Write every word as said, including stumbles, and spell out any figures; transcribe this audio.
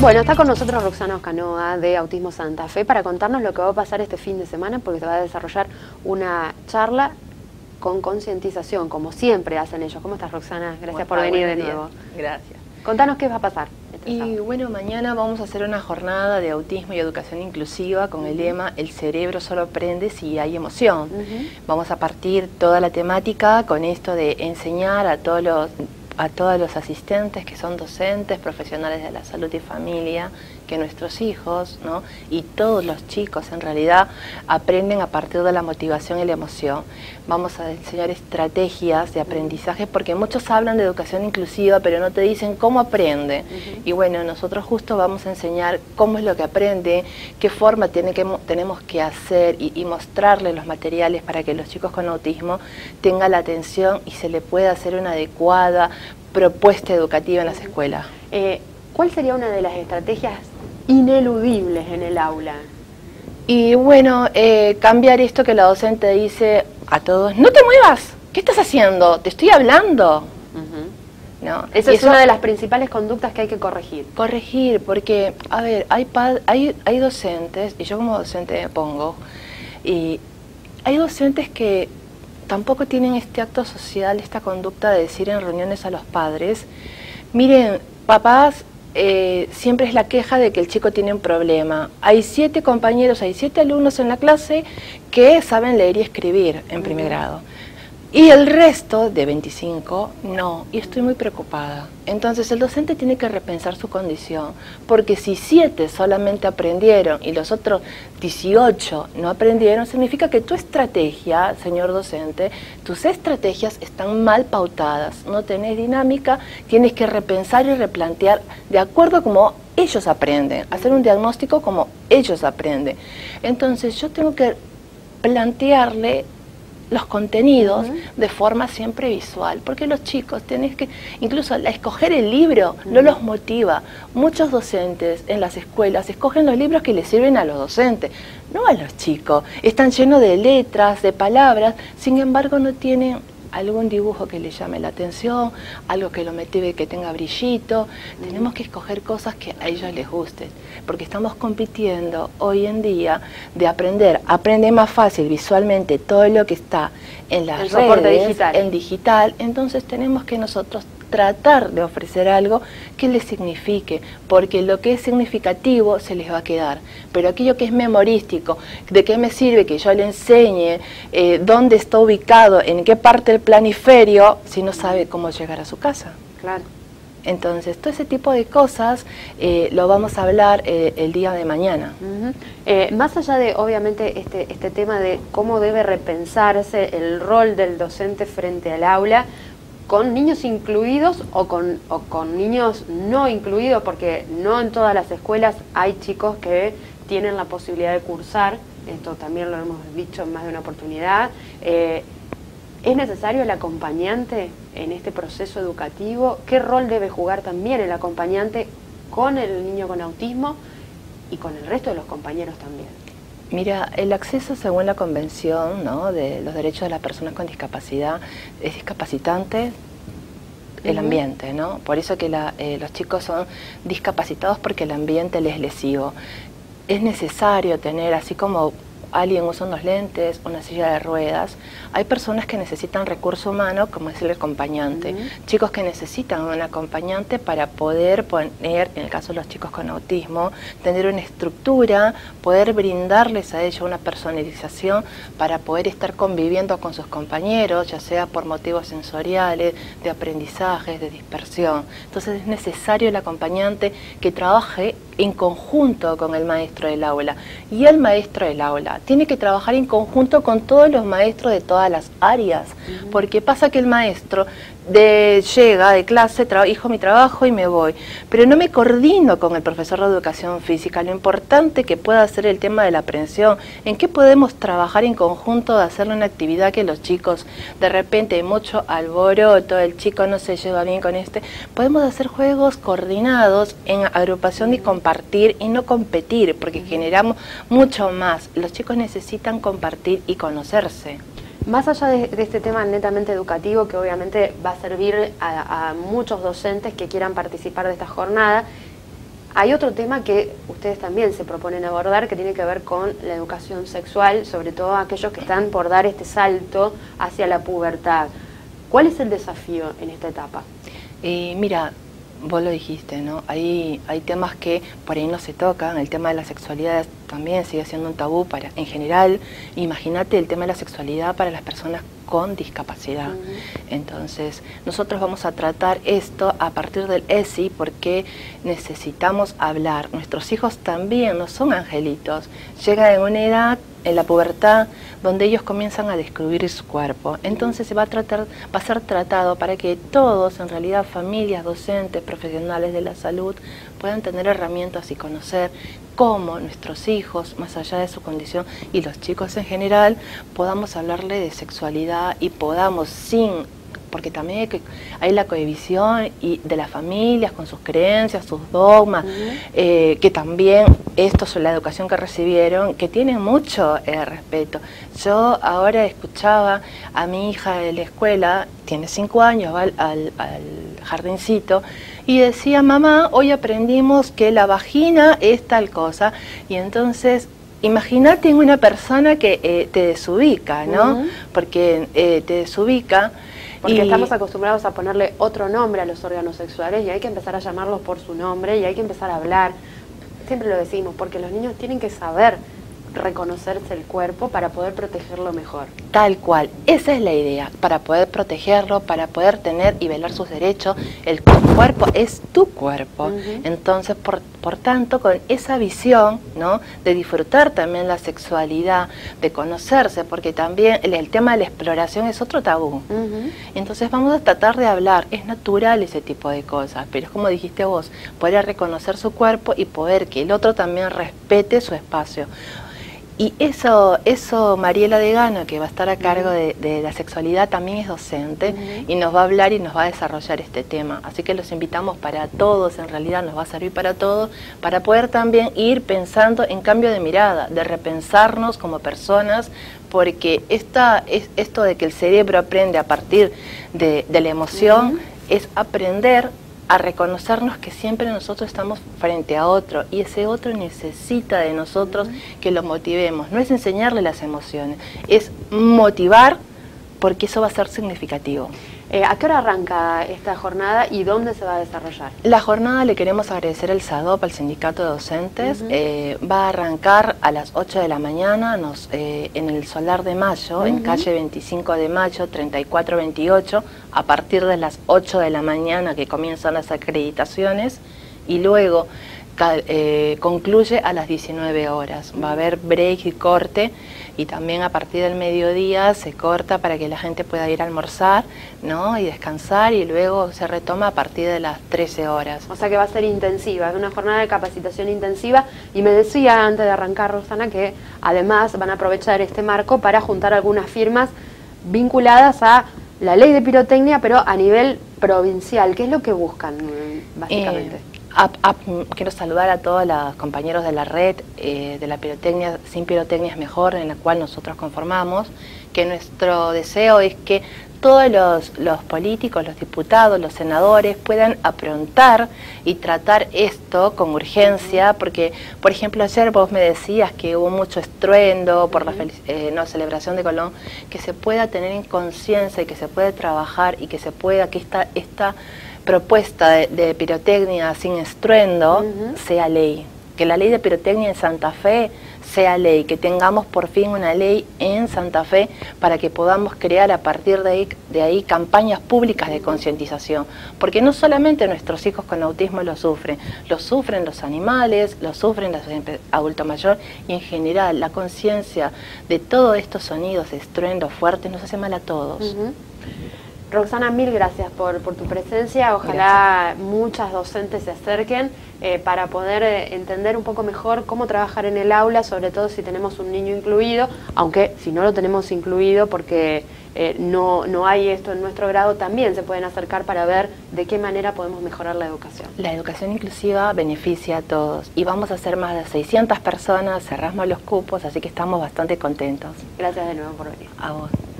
Bueno, está con nosotros Roxana Oscanoa de Autismo Santa Fe para contarnos lo que va a pasar este fin de semana, porque se va a desarrollar una charla con concientización, como siempre hacen ellos. ¿Cómo estás, Roxana? Gracias por venir de nuevo. Gracias. Contanos qué va a pasar. Este y sábado. bueno, mañana vamos a hacer una jornada de autismo y educación inclusiva con el lema "El cerebro solo aprende si hay emoción". Uh-huh. Vamos a partir toda la temática con esto de enseñar a todos los a todos los asistentes que son docentes, profesionales de la salud y familia, que nuestros hijos, ¿no?, y todos los chicos en realidad aprenden a partir de la motivación y la emoción. Vamos a enseñar estrategias de aprendizaje, porque muchos hablan de educación inclusiva, pero no te dicen cómo aprende. Uh-huh. Y bueno, nosotros justo vamos a enseñar cómo es lo que aprende, qué forma tiene que, tenemos que hacer y, y mostrarles los materiales para que los chicos con autismo tengan la atención y se le pueda hacer una adecuada propuesta educativa en las escuelas. Eh, ¿Cuál sería una de las estrategias ineludibles en el aula? Y bueno, eh, cambiar esto que la docente dice a todos: no te muevas, ¿qué estás haciendo? Te estoy hablando. Uh-huh. ¿No? Esa es eso, una de las principales conductas que hay que corregir. Corregir, porque, a ver, hay, hay, hay docentes, y yo como docente me pongo, y hay docentes que tampoco tienen este acto social, esta conducta de decir en reuniones a los padres: miren, papás, eh, siempre es la queja de que el chico tiene un problema. Hay siete compañeros, hay siete alumnos en la clase que saben leer y escribir en primer grado. Y el resto, de veinticinco, no, y estoy muy preocupada. Entonces el docente tiene que repensar su condición, porque si siete solamente aprendieron y los otros dieciocho no aprendieron, significa que tu estrategia, señor docente, tus estrategias están mal pautadas, no tenés dinámica, tienes que repensar y replantear de acuerdo a cómo ellos aprenden, hacer un diagnóstico como ellos aprenden. Entonces yo tengo que plantearle los contenidos uh-huh. de forma siempre visual, porque los chicos tenés que, incluso al escoger el libro, uh-huh. no los motiva. Muchos docentes en las escuelas escogen los libros que les sirven a los docentes, no a los chicos. Están llenos de letras, de palabras, sin embargo no tienen algún dibujo que le llame la atención, algo que lo motive, que tenga brillito. Uh-huh. Tenemos que escoger cosas que a ellos les gusten, porque estamos compitiendo hoy en día de aprender. Aprende más fácil visualmente todo lo que está en las el redes, soporte digital. en digital. Entonces tenemos que nosotros tratar de ofrecer algo que les signifique, porque lo que es significativo se les va a quedar, pero aquello que es memorístico, ¿de qué me sirve que yo le enseñe eh, dónde está ubicado, en qué parte del planiferio, si no sabe cómo llegar a su casa? Claro. Entonces, todo ese tipo de cosas eh, lo vamos a hablar eh, el día de mañana. Uh-huh. eh, más allá de, obviamente, este, este tema de cómo debe repensarse el rol del docente frente al aula, con niños incluidos o con, o con niños no incluidos, porque no en todas las escuelas hay chicos que tienen la posibilidad de cursar, esto también lo hemos dicho en más de una oportunidad. Eh, ¿Es necesario el acompañante en este proceso educativo? ¿Qué rol debe jugar también el acompañante con el niño con autismo y con el resto de los compañeros también? Mira, el acceso según la Convención, ¿no?, de los Derechos de las Personas con Discapacidad es discapacitante el uh-huh. ambiente, ¿no? Por eso que la, eh, los chicos son discapacitados, porque el ambiente les es lesivo. Es necesario tener, así como alguien usa unos lentes, una silla de ruedas, hay personas que necesitan recurso humano, como es el acompañante. Uh-huh. Chicos que necesitan un acompañante para poder poner, en el caso de los chicos con autismo, tener una estructura, poder brindarles a ellos una personalización para poder estar conviviendo con sus compañeros, ya sea por motivos sensoriales, de aprendizajes, de dispersión. Entonces es necesario el acompañante que trabaje en conjunto con el maestro del aula. Y el maestro del aula tiene que trabajar en conjunto con todos los maestros de todas las áreas, uh-huh. porque pasa que el maestro de, llega de clase, hijo mi trabajo y me voy, pero no me coordino con el profesor de educación física, lo importante que pueda ser el tema de la aprehensión, en qué podemos trabajar en conjunto de hacerle una actividad que los chicos, de repente hay mucho alboroto, el chico no se lleva bien con este, podemos hacer juegos coordinados en agrupación y compartir y no competir, porque generamos mucho más. Los chicos necesitan compartir y conocerse. Más allá de, de este tema netamente educativo, que obviamente va a servir a, a muchos docentes que quieran participar de esta jornada, Hay otro tema que ustedes también se proponen abordar, que tiene que ver con la educación sexual, sobre todo aquellos que están por dar este salto hacia la pubertad. ¿Cuál es el desafío en esta etapa? Eh, mira, vos lo dijiste, ¿no? Hay, hay temas que por ahí no se tocan. El tema de la sexualidad también sigue siendo un tabú para, en general. Imagínate el tema de la sexualidad para las personas con discapacidad. Uh-huh. Entonces, nosotros vamos a tratar esto a partir del E S I porque necesitamos hablar. Nuestros hijos también no son angelitos. Llegan en una edad, en la pubertad, donde ellos comienzan a descubrir su cuerpo. Entonces se va a tratar, va a ser tratado para que todos, en realidad familias, docentes, profesionales de la salud, puedan tener herramientas y conocer cómo nuestros hijos, más allá de su condición, y los chicos en general, podamos hablarle de sexualidad y podamos sin... porque también hay, que, hay la cohibisión y de las familias con sus creencias, sus dogmas, uh-huh. eh, que también esto es la educación que recibieron, que tienen mucho eh, respeto. Yo ahora escuchaba a mi hija de la escuela, tiene cinco años, va al, al, al jardincito, y decía, mamá, hoy aprendimos que la vagina es tal cosa, y entonces... Imagínate en una persona que eh, te desubica, ¿no? Uh-huh. Porque eh, te desubica. Porque y... estamos acostumbrados a ponerle otro nombre a los órganos sexuales y hay que empezar a llamarlos por su nombre y hay que empezar a hablar. Siempre lo decimos, porque los niños tienen que saber reconocerse el cuerpo para poder protegerlo mejor. Tal cual, esa es la idea, para poder protegerlo, para poder tener y velar sus derechos. El cuerpo es tu cuerpo, uh-huh. Entonces por, por tanto con esa visión, ¿no?, de disfrutar también la sexualidad, de conocerse, porque también el, el tema de la exploración es otro tabú, uh-huh. Entonces vamos a tratar de hablar, es natural ese tipo de cosas, pero es como dijiste vos, poder reconocer su cuerpo y poder que el otro también respete su espacio. Y eso, eso Mariela Degano, que va a estar a cargo de, de la sexualidad, también es docente, uh-huh. Y nos va a hablar y nos va a desarrollar este tema. Así que los invitamos para todos, en realidad nos va a servir para todos, para poder también ir pensando en cambio de mirada, de repensarnos como personas, porque esta, es, esto de que el cerebro aprende a partir de, de la emoción, uh-huh. Es aprender a reconocernos que siempre nosotros estamos frente a otro y ese otro necesita de nosotros que lo motivemos. No es enseñarle las emociones, es motivar porque eso va a ser significativo. Eh, ¿A qué hora arranca esta jornada y dónde se va a desarrollar? La jornada le queremos agradecer al SADOP, al Sindicato de Docentes. Uh-huh. eh, va a arrancar a las ocho de la mañana nos, eh, en el Solar de Mayo, uh-huh. En calle veinticinco de mayo, treinta y cuatro veintiocho, a partir de las ocho de la mañana que comienzan las acreditaciones y luego eh, concluye a las diecinueve horas. Va a haber break y corte. Y también a partir del mediodía se corta para que la gente pueda ir a almorzar, ¿no?, y descansar, y luego se retoma a partir de las trece horas. O sea que va a ser intensiva, es una jornada de capacitación intensiva. Y me decía antes de arrancar, Roxana, que además van a aprovechar este marco para juntar algunas firmas vinculadas a la ley de pirotecnia, pero a nivel provincial. ¿Qué es lo que buscan, básicamente? Eh... A, a, quiero saludar a todos los compañeros de la red eh, de la pirotecnia, Sin Pirotecnia es Mejor, en la cual nosotros conformamos, que nuestro deseo es que todos los, los políticos, los diputados, los senadores puedan aprontar y tratar esto con urgencia, porque, por ejemplo, ayer vos me decías que hubo mucho estruendo por la eh, no, celebración de Colón, que se pueda tener en conciencia y que se pueda trabajar y que se pueda, que esta... esta propuesta de, de pirotecnia sin estruendo uh-huh. sea ley, que la ley de pirotecnia en Santa Fe sea ley, que tengamos por fin una ley en Santa Fe para que podamos crear a partir de ahí, de ahí campañas públicas de concientización, porque no solamente nuestros hijos con autismo lo sufren, lo sufren los animales, lo sufren los adultos mayores y en general la conciencia de todos estos sonidos de estruendo fuertes nos hace mal a todos. Uh-huh. Roxana, mil gracias por, por tu presencia. Ojalá gracias. Muchas docentes se acerquen eh, para poder eh, entender un poco mejor cómo trabajar en el aula, sobre todo si tenemos un niño incluido, aunque si no lo tenemos incluido porque eh, no, no hay esto en nuestro grado, también se pueden acercar para ver de qué manera podemos mejorar la educación. La educación inclusiva beneficia a todos y vamos a ser más de seiscientas personas, cerramos los cupos, así que estamos bastante contentos. Gracias de nuevo por venir. A vos.